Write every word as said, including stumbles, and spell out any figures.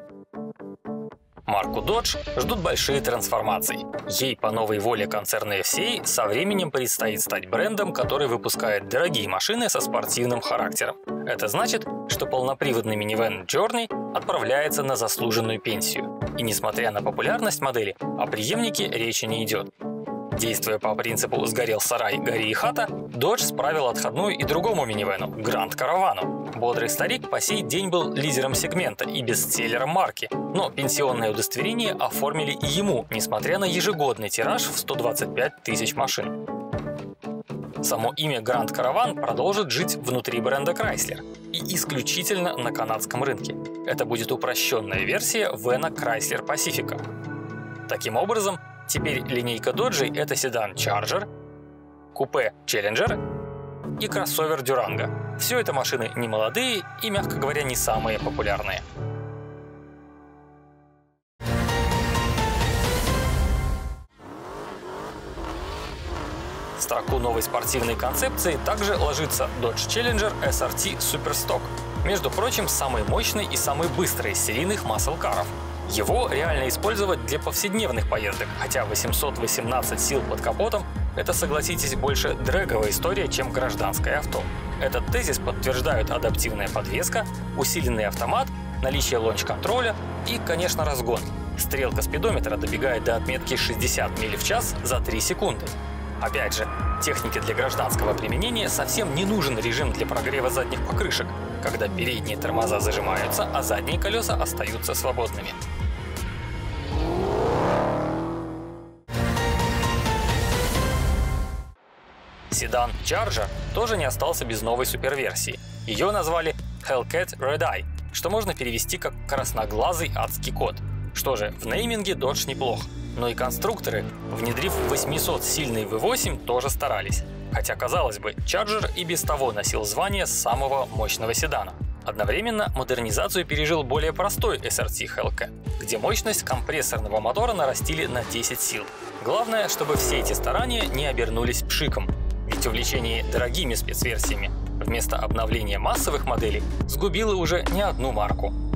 Марку Dodge ждут большие трансформации. Ей по новой воле концерна эф си эй со временем предстоит стать брендом, который выпускает дорогие машины со спортивным характером. Это значит, что полноприводный минивэн Journey отправляется на заслуженную пенсию. И несмотря на популярность модели, о преемнике речи не идет. Действуя по принципу «сгорел сарай, гори и хата», Dodge справил отходную и другому минивэну – Grand Caravan. Бодрый старик по сей день был лидером сегмента и бестселлером марки, но пенсионное удостоверение оформили и ему, несмотря на ежегодный тираж в сто двадцать пять тысяч машин. Само имя Grand Caravan продолжит жить внутри бренда Chrysler и исключительно на канадском рынке. Это будет упрощенная версия вэна Chrysler Pacifica. Таким образом, теперь линейка Dodge — это седан Charger, купе Challenger и кроссовер Durango. Все это машины не молодые и, мягко говоря, не самые популярные. В строку новой спортивной концепции также ложится Dodge Challenger эс ар ти Superstock. Между прочим, самый мощный и самый быстрый из серийных маслкаров. Его реально использовать для повседневных поездок, хотя восемьсот восемнадцать сил под капотом — это, согласитесь, больше дрэговая история, чем гражданское авто. Этот тезис подтверждают адаптивная подвеска, усиленный автомат, наличие лонч-контроля и, конечно, разгон. Стрелка спидометра добегает до отметки шестьдесят миль в час за три секунды. Опять же, технике для гражданского применения совсем не нужен режим для прогрева задних покрышек, когда передние тормоза зажимаются, а задние колеса остаются свободными. Седан Charger тоже не остался без новой суперверсии. Ее назвали Hellcat Red Eye, что можно перевести как «красноглазый адский кот». Что же, в нейминге Dodge неплох, но и конструкторы, внедрив восьмисотсильный ви восемь, тоже старались. Хотя, казалось бы, Charger и без того носил звание самого мощного седана. Одновременно модернизацию пережил более простой эс ар ти Hellcat, где мощность компрессорного мотора нарастили на десять сил. Главное, чтобы все эти старания не обернулись пшиком. Ведь увлечение дорогими спецверсиями вместо обновления массовых моделей сгубило уже не одну марку.